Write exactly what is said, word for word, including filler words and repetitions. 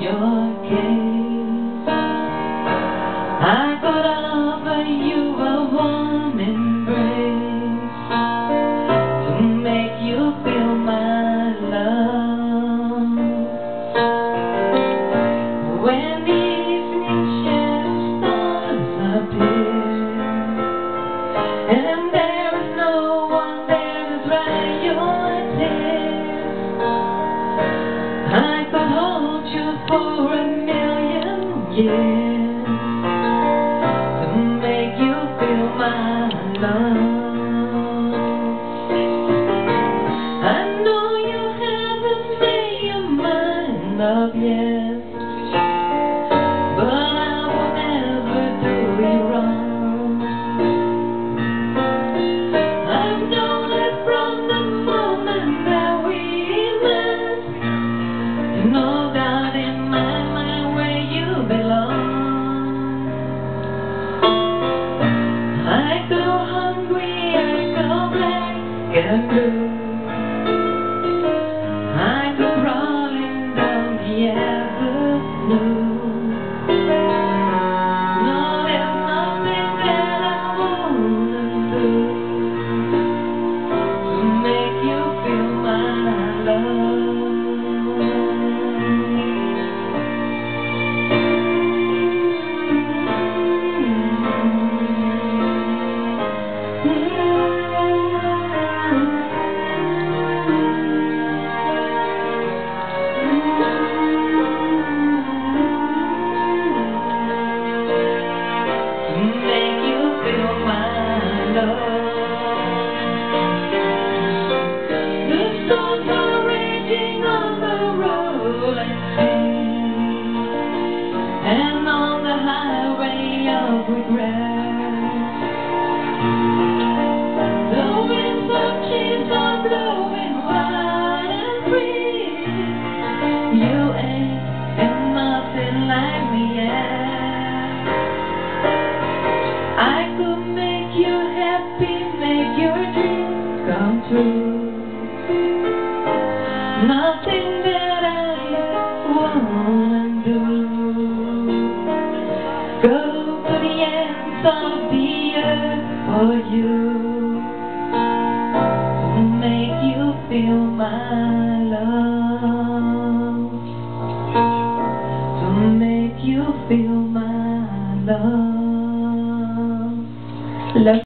your case. I could offer you a warm embrace to make you feel my love. When the evening shadows appear and there is no one there to dry your tears, I could hold you for a million years to make you feel my love. I know you haven't made your mind up yet, but I will never do you wrong. I've known it from the moment that we met. No doubt in my mind where you belong. I go hungry, I go black and blue. I go crawling down the avenue. No, there's nothing that I wouldn't do to make you feel my love. And on the highway of regret, the winds of change are blowing wild and free. You ain't got nothing like me yet. I could make you happy, make your dreams come true. Nothing that I wanna do. Go to the ends of the earth for you to make you feel my love, to make you feel my love. Love